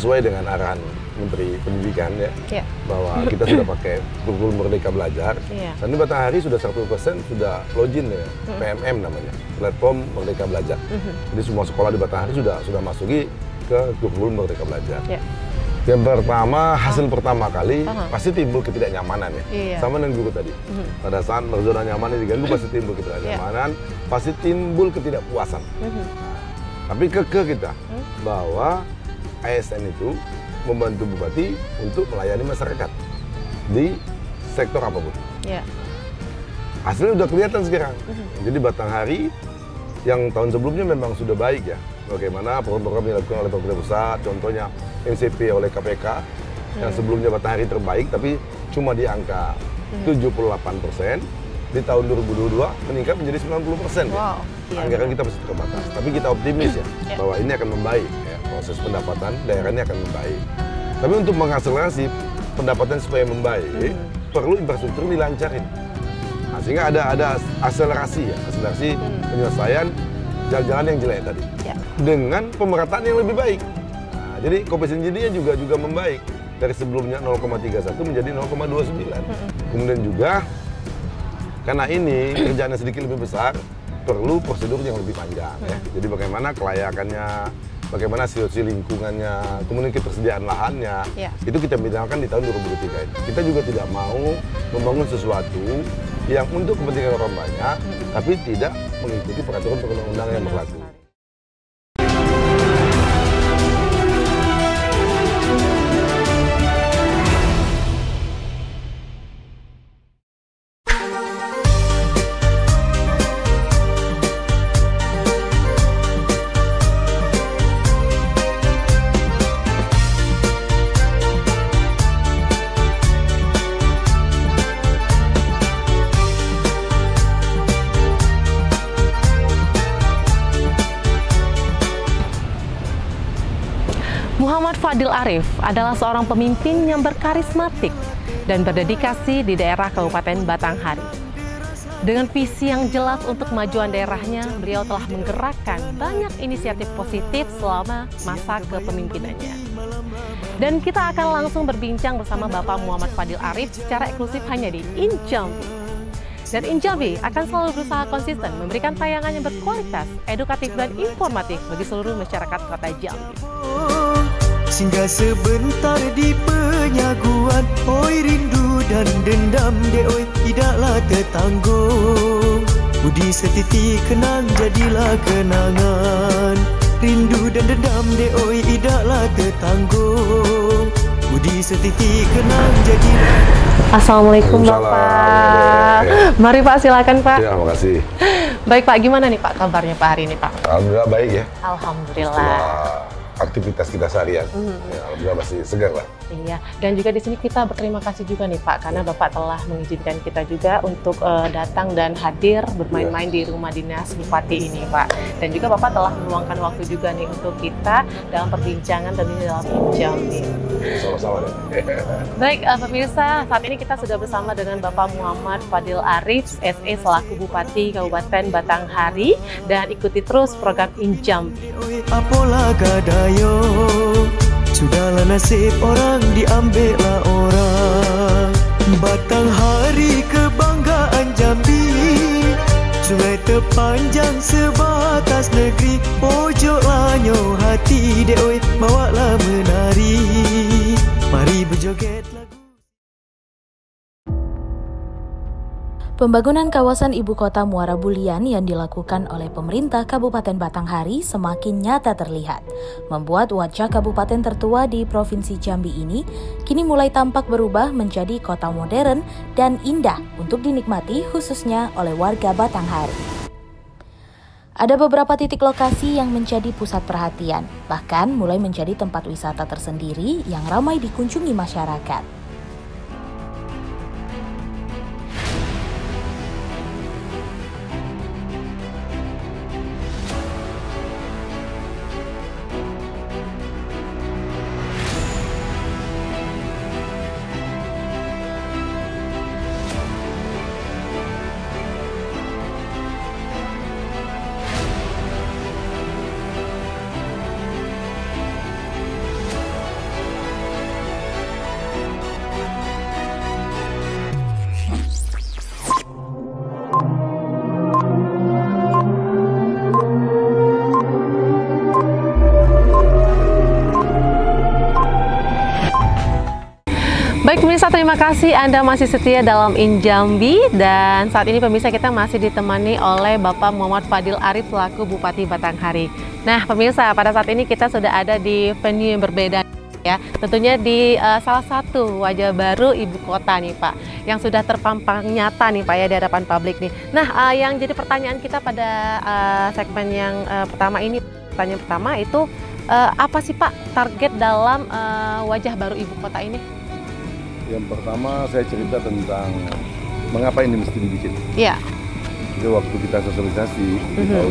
sesuai dengan arahan Menteri Pendidikan ya, bahwa kita sudah pakai kurikulum Merdeka Belajar. Dan ini Batanghari sudah 100% sudah login ya, PMM namanya, Platform Merdeka Belajar. Jadi semua sekolah di Batanghari sudah masuki ke kurikulum Merdeka Belajar. Yang pertama, hasil pertama kali pasti timbul ketidaknyamanan ya, sama dengan guru tadi. Pada saat zona nyaman ini diganggu pasti timbul ketidaknyamanan, pasti timbul ketidakpuasan. Tapi kekeh kita bahwa ASN itu membantu bupati untuk melayani masyarakat di sektor apapun. Hasilnya udah kelihatan sekarang. Jadi Batanghari yang tahun sebelumnya memang sudah baik ya. Bagaimana program-program yang dilakukan oleh pemerintah pusat, contohnya MCP oleh KPK, yang sebelumnya Batanghari terbaik, tapi cuma di angka 78%. Di tahun 2022 meningkat menjadi 90%. Anggaran kita masih terbatas, tapi kita optimis ya, bahwa ini akan membaik ya, proses pendapatan daerah ini akan membaik. Tapi untuk mengakselerasi pendapatan supaya membaik, perlu infrastruktur dilancarin. Nah, sehingga ada akselerasi ya, penyelesaian jalan-jalan yang jelek tadi. Dengan pemerataan yang lebih baik. Nah, jadi koefisiennya juga membaik dari sebelumnya 0,31 menjadi 0,29. Kemudian juga karena ini kerjaannya sedikit lebih besar, perlu prosedur yang lebih panjang ya. Jadi bagaimana kelayakannya, bagaimana situasi lingkungannya, kemudian ketersediaan lahannya, itu kita bicarakan di tahun 2023 ini. Kita juga tidak mau membangun sesuatu yang untuk kepentingan orang banyak, tapi tidak mengikuti peraturan perundang-undangan yang berlaku. Muhammad Fadil Arif adalah seorang pemimpin yang berkarismatik dan berdedikasi di daerah Kabupaten Batanghari. Dengan visi yang jelas untuk kemajuan daerahnya, beliau telah menggerakkan banyak inisiatif positif selama masa kepemimpinannya. Dan kita akan langsung berbincang bersama Bapak Muhammad Fadil Arif secara eksklusif hanya di Injambi. Dan Injambi akan selalu berusaha konsisten memberikan tayangan yang berkualitas, edukatif, dan informatif bagi seluruh masyarakat Kota Jambi. Singgah sebentar di penyaguan, oi rindu dan dendam de oi tidaklah tertanggung. Budi setiti kenang jadilah kenangan, rindu dan dendam de oi tidaklah tertanggung. Budi setiti kenang jadilah. Assalamualaikum Bapak. Mari Pak, silakan Pak. Ya, makasih. Baik Pak, gimana nih Pak kabarnya Pak hari ini Pak? Alhamdulillah baik ya. Alhamdulillah. Setelah aktivitas kita seharian, ya, alhamdulillah masih segar lah. Iya, dan juga di sini kita berterima kasih juga nih Pak, karena Bapak telah mengizinkan kita juga untuk datang dan hadir bermain-main di rumah dinas Bupati ini Pak. Dan juga Bapak telah meluangkan waktu juga nih untuk kita dalam perbincangan tentunya dalam Injambi. Sama-sama deh. Baik, pemirsa, saat ini kita sudah bersama dengan Bapak Muhammad Fadil Arif, SE selaku Bupati Kabupaten Batanghari, dan ikuti terus program Injambi. Apalah gadayo, sudahlah nasib orang diambillah orang. Batanghari kebanggaan Jambi, sungai terpanjang sebatas negeri. Pojok lanyo hati de oi, bawalah menari, mari berjoget lagu. Pembangunan kawasan ibu kota Muara Bulian yang dilakukan oleh pemerintah Kabupaten Batanghari semakin nyata terlihat, membuat wajah kabupaten tertua di Provinsi Jambi ini kini mulai tampak berubah menjadi kota modern dan indah untuk dinikmati khususnya oleh warga Batanghari. Ada beberapa titik lokasi yang menjadi pusat perhatian, bahkan mulai menjadi tempat wisata tersendiri yang ramai dikunjungi masyarakat. Baik pemirsa, terima kasih Anda masih setia dalam Injambi, dan saat ini pemirsa kita masih ditemani oleh Bapak Muhammad Fadil Arif selaku Bupati Batanghari. Nah pemirsa, pada saat ini kita sudah ada di venue yang berbeda ya, tentunya di salah satu wajah baru ibu kota nih Pak, yang sudah terpampang nyata nih Pak ya di hadapan publik nih. Nah yang jadi pertanyaan kita pada segmen yang pertama ini, pertanyaan pertama itu apa sih Pak target dalam wajah baru ibu kota ini? Yang pertama saya cerita tentang mengapa ini mesti dibikin. Iya. Jadi waktu kita sosialisasi di tahun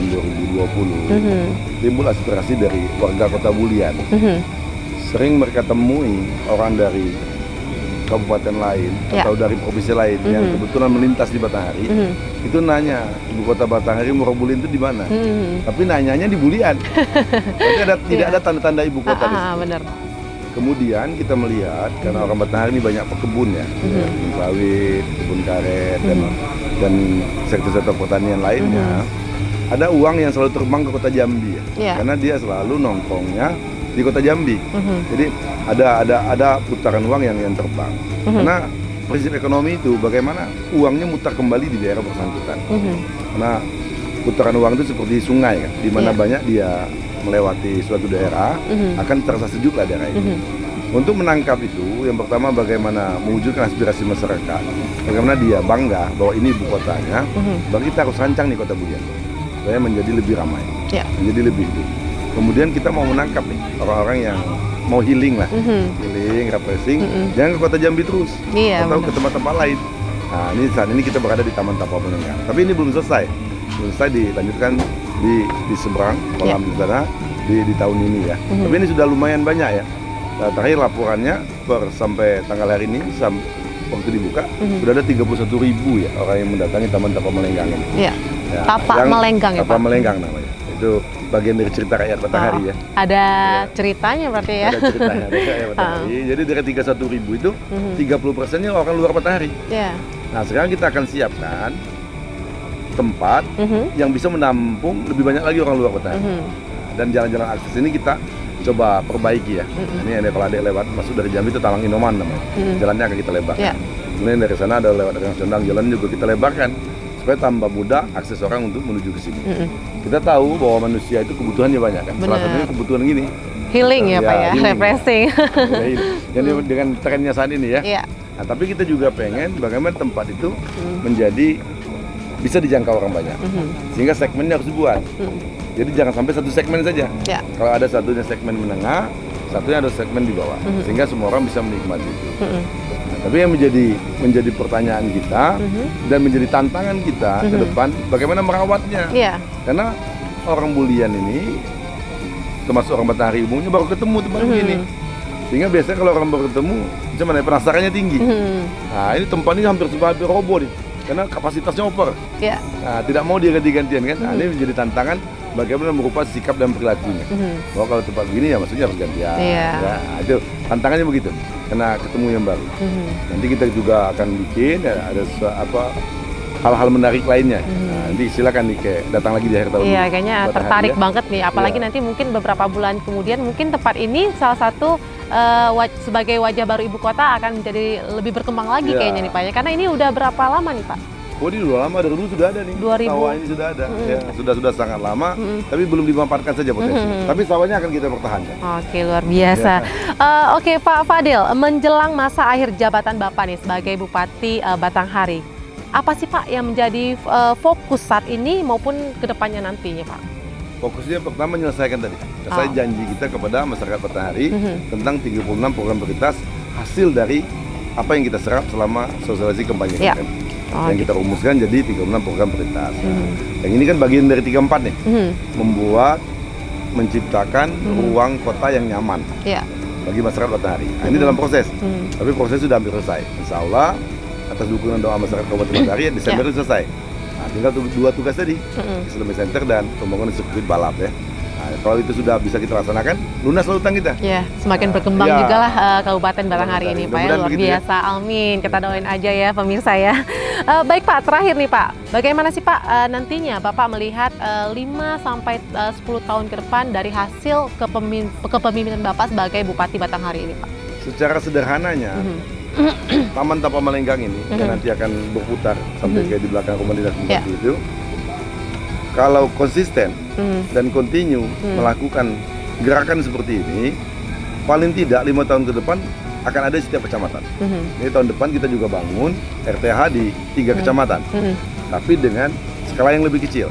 2020, timbul aspirasi dari warga Kota Bulian. Sering mereka temui orang dari kabupaten lain atau dari provinsi lain yang kebetulan melintas di Batanghari, itu nanya ibu kota Batanghari Muarabulin itu di mana? Tapi nanyanya di Bulian. Berarti tidak ada tanda-tanda ibu kota di situ. Benar. Kemudian kita melihat karena orang Batanghari ini banyak pekebun ya, kebun sawit, kebun karet dan sektor-sektor pertanian lainnya. Ada uang yang selalu terbang ke kota Jambi ya, karena dia selalu nongkrongnya di kota Jambi. Jadi ada putaran uang yang terbang. Karena prinsip ekonomi itu bagaimana uangnya mutar kembali di daerah bersangkutan. Karena putaran uang itu seperti sungai kan, di mana banyak dia melewati suatu daerah, akan terasa sejuk lah daerah itu. Untuk menangkap itu, yang pertama bagaimana mewujudkan aspirasi masyarakat, bagaimana dia bangga bahwa ini ibu kotanya, bagi kita harus rancang nih Kota Bulian supaya menjadi lebih ramai, menjadi lebih hidup. Kemudian kita mau menangkap nih orang-orang yang mau healing lah, healing, refreshing, jangan ke Kota Jambi terus, atau ke tempat-tempat lain. Nah, ini saat ini kita berada di Taman Tapah Menengah, tapi ini belum selesai dilanjutkan di seberang kolam di sana di tahun ini ya. Tapi ini sudah lumayan banyak ya. Nah, terakhir laporannya sampai tanggal hari ini waktu dibuka sudah ada 31.000 ya orang yang mendatangi Taman Tapah Melenggang ini. Iya. Ya, Tapak Melenggang ya Pak. Tapak Melenggang namanya. Itu bagian dari cerita rakyat Batanghari ya. Ada ceritanya berarti ya. Ada ceritanya dari rakyat Batanghari. Jadi dari 31.000 itu 30%-nya orang luar Batanghari. Nah, sekarang kita akan siapkan tempat yang bisa menampung lebih banyak lagi orang luar Batanghari. Dan jalan-jalan akses ini kita coba perbaiki ya. Ini ada kalau ada lewat masuk dari Jambi itu Talang Inoman namanya. Jalannya akan kita lebarkan. Kemudian dari sana ada lewat Gang Condang, jalan juga kita lebarkan supaya tambah mudah akses orang untuk menuju ke sini. Kita tahu bahwa manusia itu kebutuhannya banyak kan. Salah satunya kebutuhan gini. Healing ya Pak ya, refreshing. Jadi dengan trennya saat ini ya. Nah, tapi kita juga pengen bagaimana tempat itu menjadi bisa dijangkau orang banyak, sehingga segmennya harus dibuat. Jadi jangan sampai satu segmen saja. Kalau ada satunya segmen menengah, satunya ada segmen di bawah, sehingga semua orang bisa menikmati itu. Nah, tapi yang menjadi pertanyaan kita dan menjadi tantangan kita ke depan, bagaimana merawatnya? Karena orang Bulian ini, termasuk orang Batanghari umumnya baru ketemu tempat begini. Sehingga biasanya kalau orang baru ketemu, macam mana penasarannya tinggi. Nah, ini tempat ini hampir roboh nih. Karena kapasitasnya over, nah, tidak mau dia ganti-gantian kan. Nah, ini menjadi tantangan bagaimana merubah sikap dan perilakunya. Bahwa kalau tempat begini ya maksudnya harus gantian. Nah, itu tantangannya begitu. Karena ketemu yang baru. Nanti kita juga akan bikin ada hal-hal menarik lainnya. Nah, nanti silakan nih datang lagi di akhir tahun. Iya, kayaknya tertarik banget nih. Apalagi nanti mungkin beberapa bulan kemudian mungkin tempat ini salah satu sebagai wajah baru ibu kota akan menjadi lebih berkembang lagi kayaknya nih Pak ya. Karena ini udah berapa lama nih Pak? Oh, ini udah lama, dari dulu sudah ada nih. 2000. Sawah ini sudah ada. Ya, sudah sangat lama, tapi belum dimanfaatkan saja potensi. Tapi sawahnya akan kita pertahankan. Oke, luar biasa. Oke, Pak Fadil, menjelang masa akhir jabatan Bapak nih sebagai Bupati Batanghari, apa sih Pak yang menjadi fokus saat ini maupun kedepannya nantinya Pak? Fokusnya pertama menyelesaikan tadi. Saya janji kita kepada masyarakat Batanghari tentang 36 program prioritas hasil dari apa yang kita serap selama sosialisasi kampanye kemarin. Yang kita rumuskan jadi 36 program prioritas. Yang ini kan bagian dari 34 nih. Menciptakan ruang kota yang nyaman bagi masyarakat Batanghari. Nah, ini dalam proses. Tapi proses sudah hampir selesai. Insya Allah atas dukungan doa masyarakat Kabupaten Batanghari Desember itu selesai. Nah, tinggal dua tugas tadi, Islamic Center dan pembangunan sirkuit balap ya. Nah, kalau itu sudah bisa kita laksanakan, lunas lautan kita. Ya, semakin berkembang juga lah Kabupaten Batanghari ini Pak ya, luar biasa. Amin, kita doain aja ya pemirsa ya. Baik Pak, terakhir nih Pak, bagaimana sih Pak nantinya Bapak melihat 5-10 tahun ke depan dari hasil kepemimpinan Bapak sebagai Bupati Batanghari ini Pak? Secara sederhananya, Taman Tapa Malenggang ini yang nanti akan berputar sampai kayak di belakang rumah dinas bupati itu, kalau konsisten dan kontinu melakukan gerakan seperti ini, paling tidak 5 tahun ke depan akan ada di setiap kecamatan. Ini tahun depan kita juga bangun RTH di 3 kecamatan, tapi dengan skala yang lebih kecil.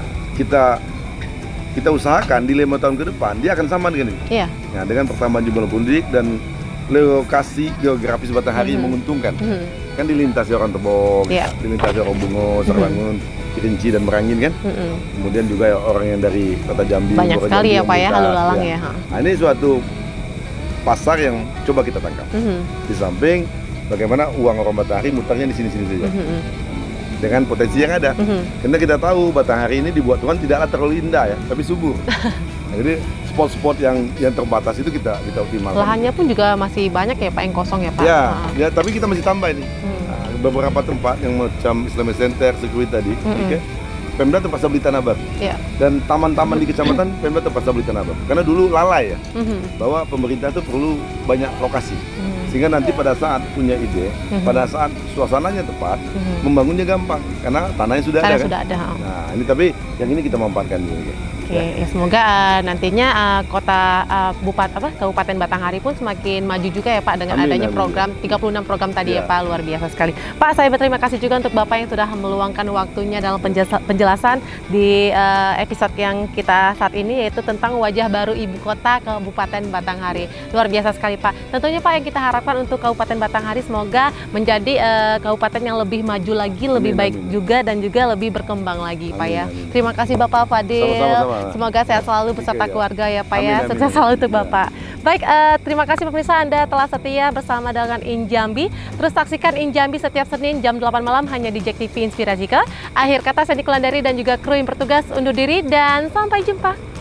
Kita usahakan di 5 tahun ke depan dia akan sama dengan ini. Nah, dengan pertambahan jumlah penduduk dan lokasi geografis Batanghari yang menguntungkan. Kan dilintasi orang Tebong, dilintasi orang Bungo, Sarlangun, Kerinci dan Merangin kan. Kemudian juga orang yang dari Kota Jambi. Banyak sekali ya Pak ya, lalu lalang ya. Nah, ini suatu pasar yang coba kita tangkap. Di samping bagaimana uang orang Batanghari mutarnya di sini-sini saja. Dengan potensi yang ada. Karena kita tahu Batanghari ini dibuat Tuhan tidaklah terlalu indah ya, tapi subur. Nah, jadi spot-spot yang terbatas itu kita optimalkan. Lahannya pun juga masih banyak ya Pak, yang kosong ya Pak? Ya, tapi kita masih tambah ini. Beberapa tempat yang macam Islamic Center, Security tadi, Pemda terpaksa beli tanah baru. Dan taman-taman di kecamatan Pemda terpaksa beli tanah baru. Karena dulu lalai ya, bahwa pemerintah itu perlu banyak lokasi. Sehingga nanti pada saat punya ide, pada saat suasananya tepat, membangunnya gampang. Karena tanahnya sudah ada kan? Nah, ini tapi yang ini kita manfaatkan dulu. Oke, ya semoga nantinya Kabupaten Batanghari pun semakin maju juga ya Pak dengan adanya program 36 program tadi ya Pak, luar biasa sekali. Pak, saya berterima kasih juga untuk Bapak yang sudah meluangkan waktunya dalam penjelasan di episode yang kita saat ini, yaitu tentang wajah baru Ibu Kota Kabupaten Batanghari. Luar biasa sekali Pak. Tentunya Pak, yang kita harapkan untuk Kabupaten Batanghari semoga menjadi kabupaten yang lebih maju lagi, lebih baik juga dan juga lebih berkembang lagi Pak ya. Terima kasih Bapak Fadil. Sama-sama. Semoga sehat selalu beserta keluarga ya Pak ya. Sukses selalu untuk Bapak. Baik, terima kasih pemirsa, Anda telah setia bersama dengan Injambi. Terus saksikan Injambi setiap Senin jam 8 malam hanya di JEK TV Inspirajika. Akhir kata, saya Nikulandari dan juga kru yang bertugas undur diri dan sampai jumpa.